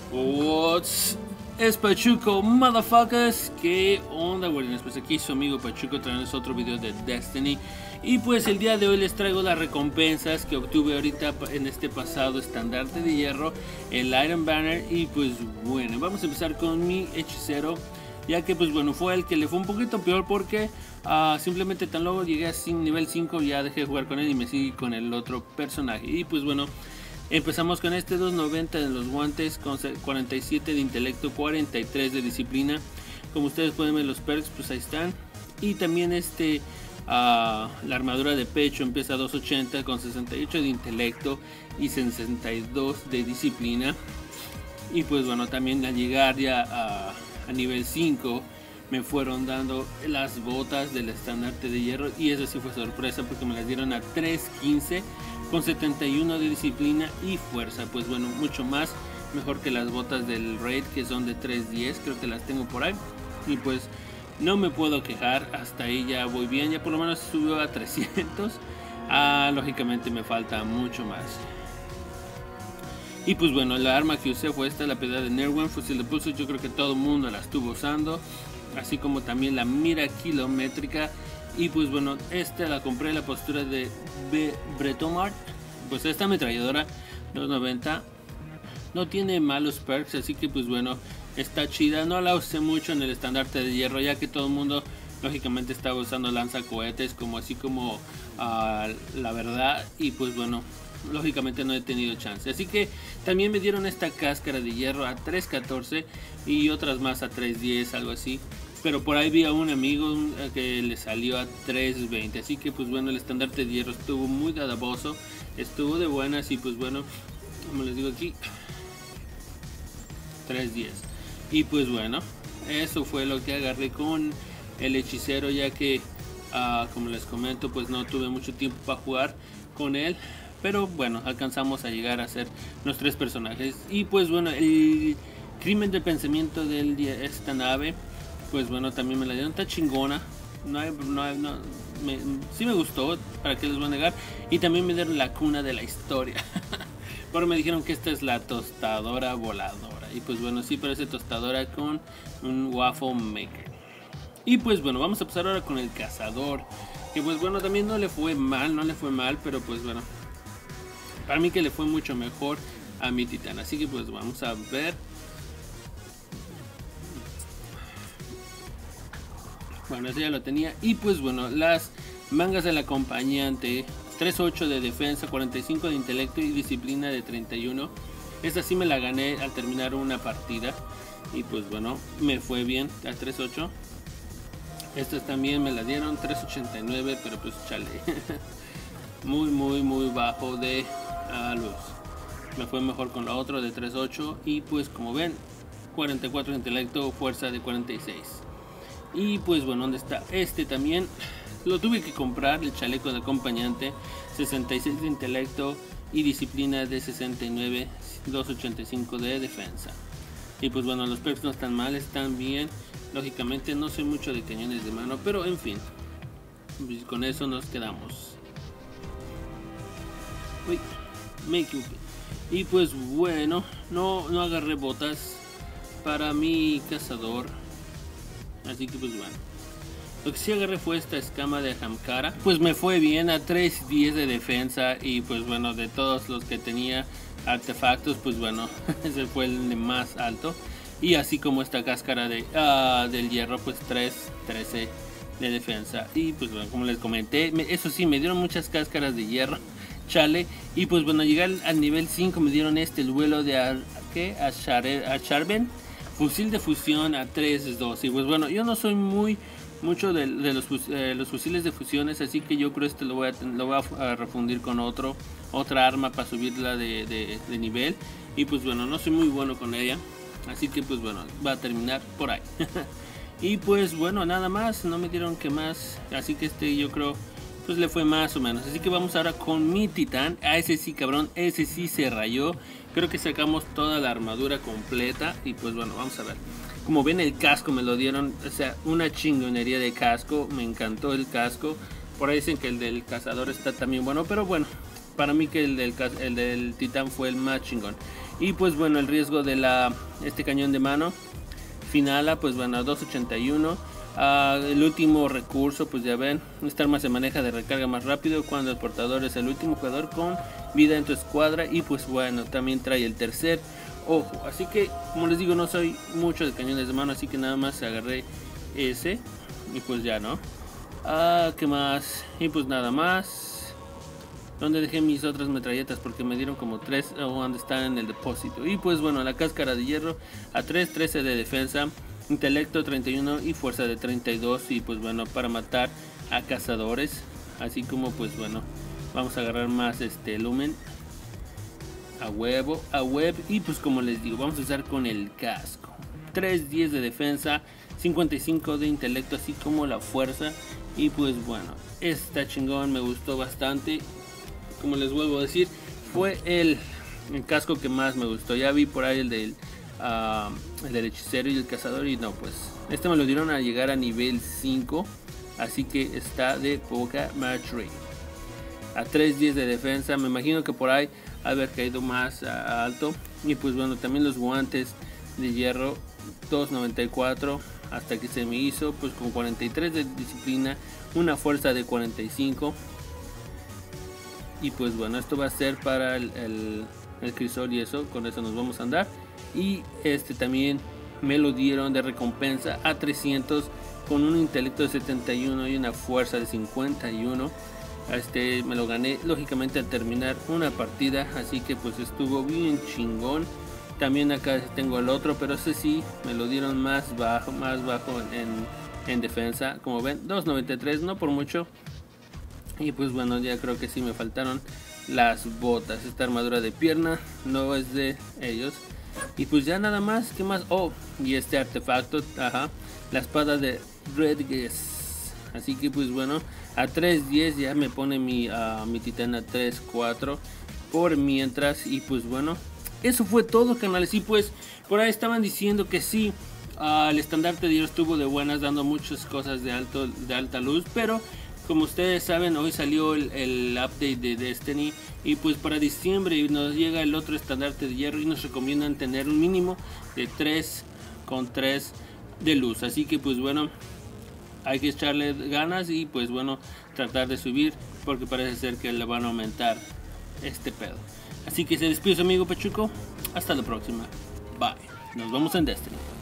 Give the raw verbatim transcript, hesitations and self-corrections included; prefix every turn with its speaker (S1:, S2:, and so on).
S1: What's es Pachuco, motherfuckers. ¿Qué onda, güeyes? Pues aquí su amigo Pachuco trayendo otro video de Destiny. Y pues el día de hoy les traigo las recompensas que obtuve ahorita en este pasado estandarte de hierro, el Iron Banner. Y pues bueno, vamos a empezar con mi hechicero, ya que pues bueno, fue el que le fue un poquito peor porque uh, simplemente tan luego llegué a nivel cinco, ya dejé de jugar con él y me seguí con el otro personaje. Y pues bueno, empezamos con este doscientos noventa de los guantes, con cuarenta y siete de intelecto, cuarenta y tres de disciplina. Como ustedes pueden ver los perks, pues ahí están. Y también este uh, la armadura de pecho empieza a doscientos ochenta con sesenta y ocho de intelecto y sesenta y dos de disciplina. Y pues bueno, también al llegar ya a, a nivel cinco me fueron dando las botas del estandarte de hierro, y eso sí fue sorpresa porque me las dieron a tres quince con setenta y uno de disciplina y fuerza. Pues bueno, mucho más mejor que las botas del raid, que son de tres diez, creo que las tengo por ahí. Y pues no me puedo quejar, hasta ahí ya voy bien, ya por lo menos subió a trescientos. Ah, lógicamente me falta mucho más. Y pues bueno, la arma que usé fue esta, la piedra de Nerwan, fusil de pulso. Yo creo que todo el mundo la estuvo usando, así como también la mira kilométrica. Y pues bueno, esta la compré en la postura de Bretomart. Pues esta ametralladora doscientos noventa no tiene malos perks, así que pues bueno, está chida. No la usé mucho en el estandarte de hierro, ya que todo el mundo lógicamente estaba usando lanzacohetes, como así como uh, la verdad. Y pues bueno, lógicamente no he tenido chance, así que también me dieron esta cáscara de hierro a tres catorce y otras más a tres diez, algo así. Pero por ahí vi a un amigo que le salió a tres veinte, así que pues bueno, el estandarte de hierro estuvo muy dadaboso, estuvo de buenas. Y pues bueno, como les digo aquí, tres diez. Y pues bueno, eso fue lo que agarré con el hechicero, ya que uh, como les comento, pues no tuve mucho tiempo para jugar con él. Pero bueno, alcanzamos a llegar a ser los tres personajes. Y pues bueno, el crimen de pensamiento de esta nave, pues bueno, también me la dieron, está chingona. No hay, no hay, no, me, sí me gustó, para qué les voy a negar. Y también me dieron la cuna de la historia. Pero me dijeron que esta es la tostadora voladora. Y pues bueno, sí parece tostadora con un waffle maker. Y pues bueno, vamos a pasar ahora con el cazador, que pues bueno, también no le fue mal, no le fue mal, pero pues bueno, para mí que le fue mucho mejor a mi titán. Así que pues vamos a ver. Bueno, eso ya lo tenía. Y pues bueno, las mangas del acompañante, tres ocho de defensa, cuarenta y cinco de intelecto y disciplina de treinta y uno. Esta sí me la gané al terminar una partida. Y pues bueno, me fue bien a tres ocho. Estas también me la dieron tres ochenta y nueve, pero pues chale. Muy muy muy bajo de uh, luz. Me fue mejor con la otra de tres ocho. Y pues como ven, cuarenta y cuatro de intelecto, fuerza de cuarenta y seis. Y pues bueno, ¿dónde está? Este también lo tuve que comprar, el chaleco de acompañante, sesenta y seis de intelecto y disciplina de sesenta y nueve, doscientos ochenta y cinco de defensa. Y pues bueno, los perks no están mal, están bien. Lógicamente no soy mucho de cañones de mano, pero en fin, pues con eso nos quedamos. Uy, me equivoqué. Y pues bueno, no, no agarré botas para mi cazador, así que pues bueno, lo que sí agarré fue esta escama de Hamkara. Pues me fue bien a tres diez de defensa. Y pues bueno, de todos los que tenía artefactos, pues bueno, ese fue el más alto. Y así como esta cáscara de, uh, del hierro, pues tres trece de defensa. Y pues bueno, como les comenté, me, eso sí, me dieron muchas cáscaras de hierro, chale. Y pues bueno, al llegar al nivel cinco me dieron este, el vuelo de Ar ¿qué? Acharben, fusil de fusión a tres dos. Y pues bueno, yo no soy muy mucho de, de los, eh, los fusiles de fusiones, así que yo creo este lo voy a, lo voy a refundir con otro otra arma para subirla de, de, de nivel. Y pues bueno, no soy muy bueno con ella, así que pues bueno, va a terminar por ahí. Y pues bueno, nada más, no me dieron que más, así que este yo creo pues le fue más o menos. Así que vamos ahora con mi titán. A ese sí, cabrón, ese sí se rayó. Creo que sacamos toda la armadura completa. Y pues bueno, vamos a ver. Como ven, el casco me lo dieron, o sea, una chingonería de casco. Me encantó el casco. Por ahí dicen que el del cazador está también bueno, pero bueno, para mí que el del, el del titán fue el más chingón. Y pues bueno, el riesgo de la este cañón de mano Finala, pues bueno, dos ochenta y uno. Uh, el último recurso, pues ya ven, esta arma se maneja de recarga más rápido cuando el portador es el último jugador con vida en tu escuadra. Y pues bueno, también trae el tercer ojo. Así que, como les digo, no soy mucho de cañones de mano, así que nada más agarré ese. Y pues ya, ¿no? Ah, ¿qué más? Y pues nada más. ¿Dónde dejé mis otras metralletas? Porque me dieron como tres, o donde están en el depósito. Y pues bueno, la cáscara de hierro a tres, trece de defensa, intelecto treinta y uno y fuerza de treinta y dos. Y pues bueno, para matar a cazadores. Así como pues bueno, vamos a agarrar más este lumen. A huevo, a web. Y pues como les digo, vamos a usar con el casco. tres, diez de defensa, cincuenta y cinco de intelecto, así como la fuerza. Y pues bueno, está chingón, me gustó bastante. Como les vuelvo a decir, fue el, el casco que más me gustó. Ya vi por ahí el del, uh, el del hechicero y el cazador, y no, pues este me lo dieron a llegar a nivel cinco. Así que está de poca madre. A tres diez de defensa, me imagino que por ahí haber caído más uh, alto. Y pues bueno, también los guantes de hierro, dos noventa y cuatro. Hasta que se me hizo pues con cuarenta y tres de disciplina, una fuerza de cuarenta y cinco. Y pues bueno, esto va a ser para el, el, el crisol, y eso, con eso nos vamos a andar. Y este también me lo dieron de recompensa a trescientos, con un intelecto de setenta y uno y una fuerza de cincuenta y uno. Este me lo gané lógicamente al terminar una partida, así que pues estuvo bien chingón. También acá tengo el otro, pero ese sí me lo dieron más bajo, más bajo en, en defensa. Como ven, dos noventa y tres, no por mucho. Y pues bueno, ya creo que sí me faltaron las botas. Esta armadura de pierna no es de ellos. Y pues ya nada más, ¿qué más? Oh, y este artefacto, ajá, la espada de Redges. Así que pues bueno, a tres diez ya me pone mi, uh, mi titana tres cuatro por mientras. Y pues bueno, eso fue todo, canales. Y pues por ahí estaban diciendo que sí, uh, el estandarte de hierro estuvo de buenas, dando muchas cosas de, alto, de alta luz, pero como ustedes saben, hoy salió el, el update de Destiny, y pues para diciembre nos llega el otro estandarte de hierro y nos recomiendan tener un mínimo de tres con tres de luz. Así que pues bueno, hay que echarle ganas y pues bueno, tratar de subir, porque parece ser que le van a aumentar este pedo. Así que se despide su amigo Pachuco, hasta la próxima, bye, nos vemos en Destiny.